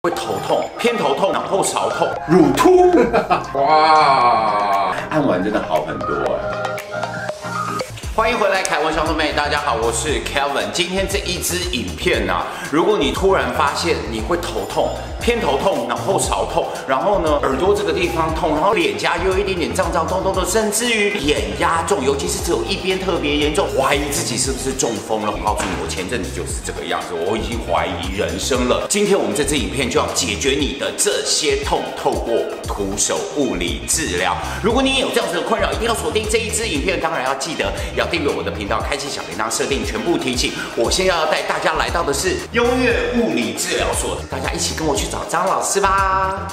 会头痛、偏头痛、然后少痛、乳突，哇，按完真的好很多哎。欢迎回来，凯文小姊妹，大家好，我是 Kevin。今天这一支影片啊，如果你突然发现你会头痛、偏头痛、然后少痛，然后呢耳朵这个地方痛，然后脸颊又有一点点胀胀痛痛的，甚至于眼压重，尤其是只有一边特别严重，怀疑自己是不是中风了。我告诉你，我前阵子就是这个样子，我已经怀疑人生了。今天我们这支影片就要解决你的这些痛，透过徒手物理治疗。如果你也有这样子的困扰，一定要锁定这一支影片，当然要记得要订阅我的频道，开启小铃铛，设定全部提醒。我现在要带大家来到的是优越物理治疗所，大家一起跟我去找张老师吧。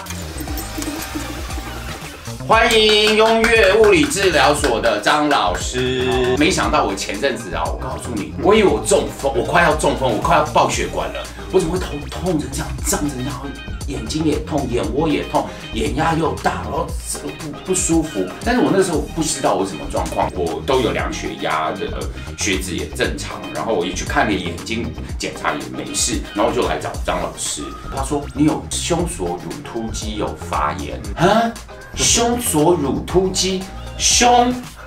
欢迎优越物理治疗所的张老师。没想到我前阵子啊，我告诉你，我以为我中风，我快要中风，我快要爆血管了。我怎么会头痛着这样胀着，然后眼睛也痛，眼窝也痛，眼压又大，然后不舒服。但是我那时候不知道我什么状况，我都有量血压的，血脂也正常，然后我也去看了眼睛检查也没事，然后就来找张老师。他说你有胸锁乳突肌有发炎啊？胸锁乳突肌，胸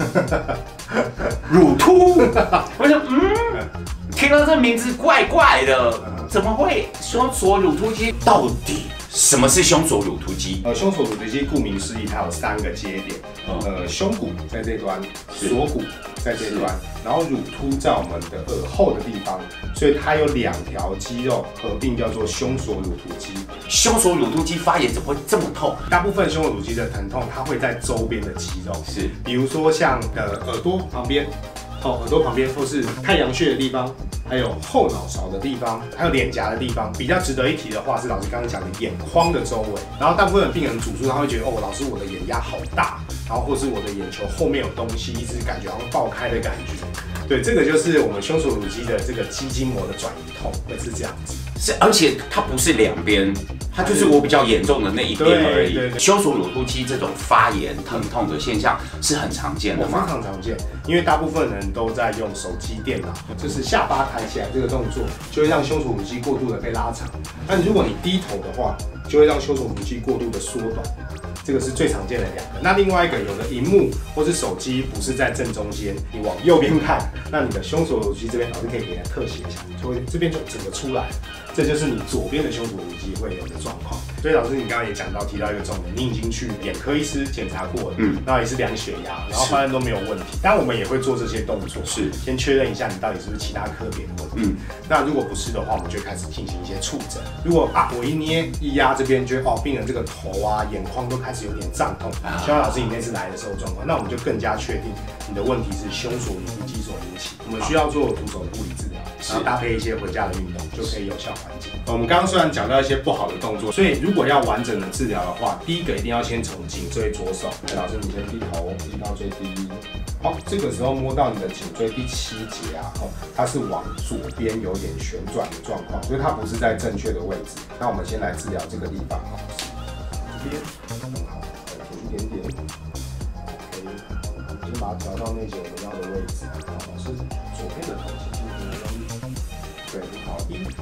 乳突，我想听到这名字怪怪的，怎么会胸锁乳突肌？到底什么是胸锁乳突肌？ 胸锁乳突肌顾名思义，它有3个接点，胸骨在这端，锁骨在这端，然后乳突在我们的耳后的地方，所以它有2条肌肉合并叫做胸锁乳突肌。 胸锁乳突肌发炎怎么会这么痛？ 大部分胸锁乳突肌的疼痛，它会在周边的肌肉， 是， 比如说像耳朵旁边。耳朵旁边，或是太阳穴的地方，还有后脑勺的地方，还有脸颊的地方。比较值得一提的话是老师刚刚讲的眼眶的周围。然后大部分的病人主诉他会觉得，老师我的眼压好大，然后或是我的眼球后面有东西，一直感觉好像爆开的感觉。对，这个就是我们胸锁乳肌的这个肌筋膜的转移痛，会是这样子。 是，而且它不是2边，它就是我比较严重的那一边而已。 对， 胸锁乳突肌这种发炎疼痛的现象是很常见的吗？ 非常常见，因为大部分人都在用手机、电脑，就是下巴抬起来这个动作，就会让胸锁乳肌过度的被拉长。但如果你低头的话，就会让胸锁乳肌过度的缩短。这个是最常见的2个。那另外一个，有的荧幕或是手机不是在正中间，你往右边看，那你的胸锁乳肌这边，老师可以给它特写一下，就会这边就整个出来。这就是你左边的胸锁乳肌会有的状况。所以老师，你刚刚也提到一个重点，你已经去眼科医师检查过了，然后也是量血压，然后发现都没有问题。当然我们也会做这些动作，是先确认一下你到底是不是其他科别的问题。那如果不是的话，我们就开始进行一些触诊。如果我一捏一压这边，觉得病人这个头啊、眼眶都开始有点胀痛，希望老师你那次来的时候状况，那我们就更加确定你的问题是胸锁乳突肌所引起。我们需要做徒手的物理治疗，然后搭配一些回家的运动，就可以有效缓解。我们刚刚虽然讲到一些不好的动作，所以如果要完整的治疗的话，第一个一定要先从颈椎着手。老师，你先低头，低到最低。好，这个时候摸到你的颈椎第7节啊，它是往左边有点旋转的状况，所以它不是在正确的位置。那我们先来治疗这个地方，这边很好，再停一点点。OK， 先把它调到那些我们要的位置。好，老师左边的头轻轻地用力。对，好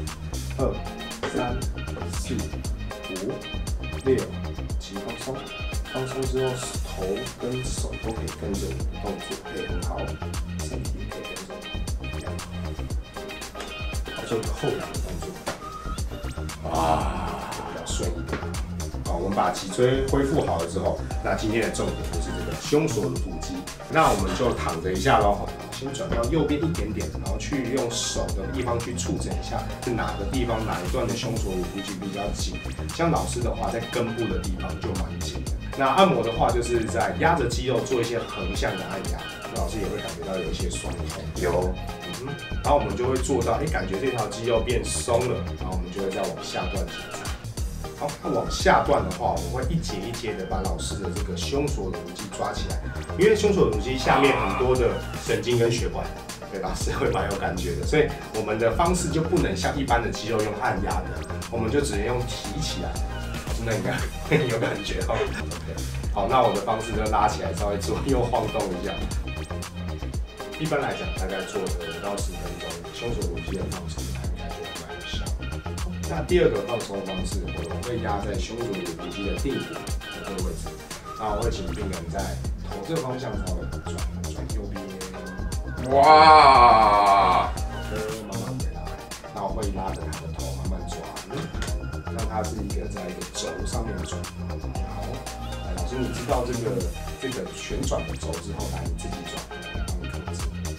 ，1、2、3、4、5、6，起放松。放松之后，头跟手都可以跟着我的动作，可以很好，身体也可以跟着。好，做一个后仰的动作，比较顺一点。好，我们把脊椎恢复好了之后，那今天的重点就是这个胸锁乳突肌。那我们就躺着一下咯，先转到右边一点点，然后去用手的地方去触诊一下，是哪个地方哪一段的胸锁乳突肌比较紧。像老师的话，在根部的地方就蛮紧的。那按摩的话，就是在压着肌肉做一些横向的按压，老师也会感觉到有一些酸痛。有，然后我们就会做到，感觉这条肌肉变松了，然后我们就会再往下段检查。好，那往下段的话，我们会一节一节的把老师的这个胸锁乳突肌抓起来，因为胸锁乳突肌下面很多的神经跟血管，对，老师会蛮有感觉的，所以我们的方式就不能像一般的肌肉用按压的，我们就只能用提起来。那应该会有感觉哦。好，那我的方式就拉起来，稍微左右晃动一下。一般来讲，大概做5到10分钟，胸锁乳肌的方式，它应该就蛮有效的。 那第二个放松方式，我会压在胸锁乳突肌的腚骨这个位置，那我会请病人在头这个方向稍微转右边， 哇， 慢慢回来，那我会拉着他的头慢慢转，让它是在一个轴上面转。好，来，老师，你知道这个旋转的轴之后，来你自己转，帮你控制。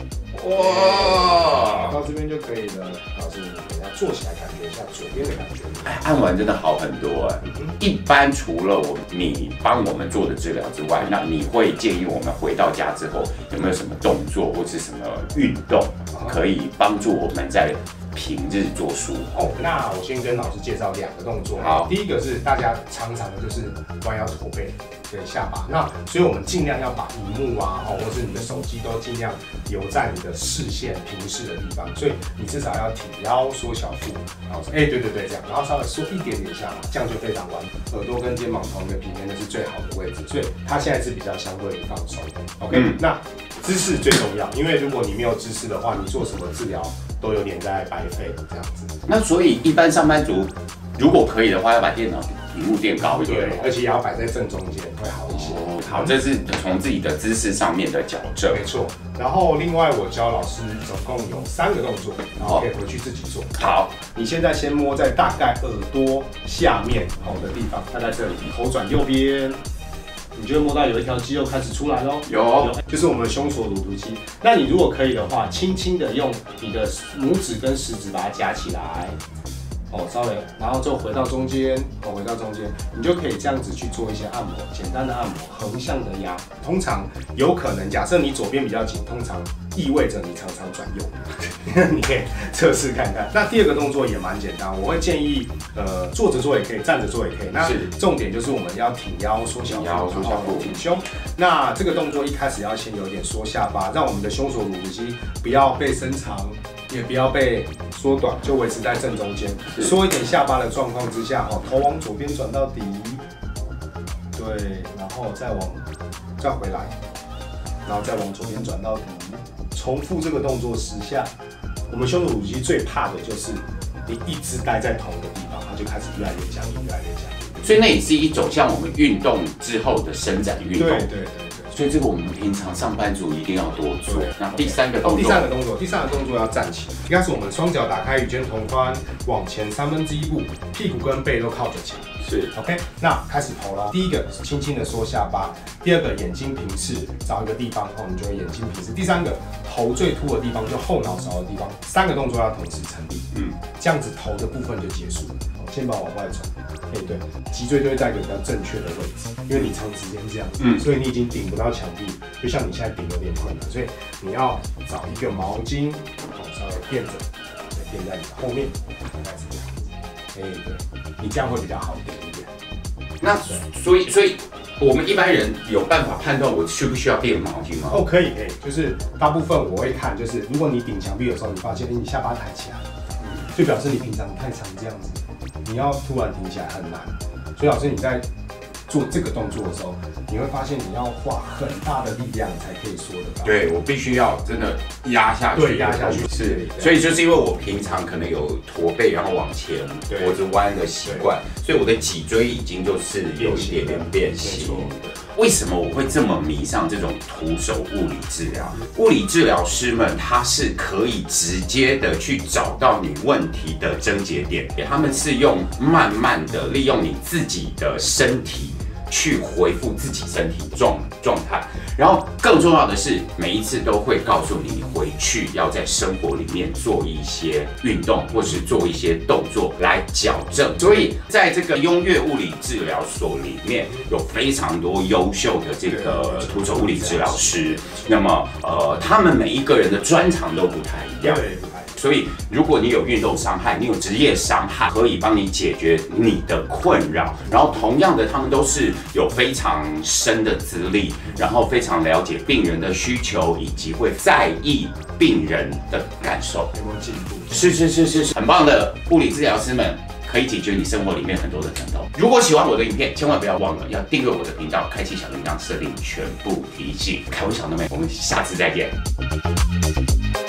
哇，到这边就可以了。老师，你等一下坐起来感觉一下左边的感觉。 按完真的好很多哎。一般除了你帮我们做的治疗之外，那你会建议我们回到家之后有没有什么动作或是什么运动可以帮助我们在平日做书？ 那我先跟老师介绍2个动作。 好， 第一个是大家常常的就是弯腰驼背，对下巴。那所以我们尽量要把荧幕啊，或是你的手机都尽量留在你的视线平视的地方。所以你至少要挺腰、缩小腹，然后说，对，这样，然后稍微缩一点点下巴，这样就非常完美。耳朵跟肩膀同一个平面，那是最好的位置。所以它现在是比较相对放松。OK，那姿势最重要，因为如果你没有姿势的话，你做什么治疗都有点在白费这样子。 那所以一般上班族如果可以的话，要把电脑屏幕垫高一点， 对，而且也要摆在正中间会好一些。 好，这是从自己的姿势上面的矫正， 没错。然后另外我教老师总共有3个动作，然后可以回去自己做。 好， 你现在先摸在大概耳朵下面的地方，大概这里，头转右边。你就会摸到有一条肌肉开始出来咯，有，就是我们的胸锁乳突肌。那你如果可以的话，轻轻的用你的拇指跟食指把它夹起来，稍微，然后就回到中间，回到中间，你就可以这样子去做一些按摩，简单的按摩，横向的压。通常有可能，假设你左边比较紧，通常意味着你常常转右边，你可以测试看看。那第2个动作也蛮简单，我会建议，坐着做也可以，站着做也可以。那重点就是我们要挺腰、缩小腹、挺胸。那这个动作一开始要先有点缩下巴，让我们的胸锁乳突肌不要被伸长，也不要被缩短，就维持在正中间。缩一点下巴的状况之下，头往左边转到底，对，然后再回来，然后再往左边转到底，重复这个动作10下。我们胸锁乳突肌最怕的就是你一直待在同一个地方，它就开始越来越僵硬，越来越僵硬。 所以那也是一种像我们运动之后的伸展运动。 对。 所以这个我们平常上班族一定要多做。那第3个动作， 第3个动作要站起，应该是我们双脚打开与肩同宽，往前1/3步，屁股跟背都靠着墙。 是 OK， 那开始头了。第一个轻轻的缩下巴，第2个眼睛平视，找一个地方你就会眼睛平视。第3个头最凸的地方就后脑勺的地方。3个动作要同时成立，这样子头的部分就结束了。肩膀往外转，对，脊椎就会在一个比较正确的位置，因为你长时间这样，所以你已经顶不到墙壁，就像你现在顶有点困难，所以你要找一个毛巾，稍微垫着，垫在你的后面，大概是这样子，对，你这样会比较好顶一点。 那所以我们一般人有办法判断我需不需要垫毛巾吗？ 可以，就是大部分我会看，就是如果你顶墙壁的时候，你发现你下巴抬起来，就表示你平常太常这样子。你要突然停起来很难，所以老师你在做这个动作的时候，你会发现你要花很大的力量才可以缩得到。 对，我必须要真的压下去。 对，压下去是。所以就是因为我平常可能有驼背，然后往前脖子弯的习惯，所以我的脊椎已经就是有一点点变形。为什么我会这么迷上这种徒手物理治疗？物理治疗师们他是可以直接的去找到你问题的症结点，他们是用慢慢的利用你自己的身体去恢复自己身体状态，然后更重要的是，每一次都会告诉你回去要在生活里面做一些运动，或是做一些动作来矫正。所以在这个雍悦物理治疗所里面，有非常多优秀的这个徒手物理治疗师。那么他们每一个人的专长都不太一样。所以，如果你有运动伤害，你有职业伤害，可以帮你解决你的困扰。然后，同样的，他们都是有非常深的资历，然后非常了解病人的需求，以及会在意病人的感受。 有没有进步？ 是，很棒的物理治疗师们。可以解决你生活里面很多的疼痛。如果喜欢我的影片，千万不要忘了要订阅我的频道，开启小铃铛，设定全部提醒。凯文小妹妹，我们下次再见。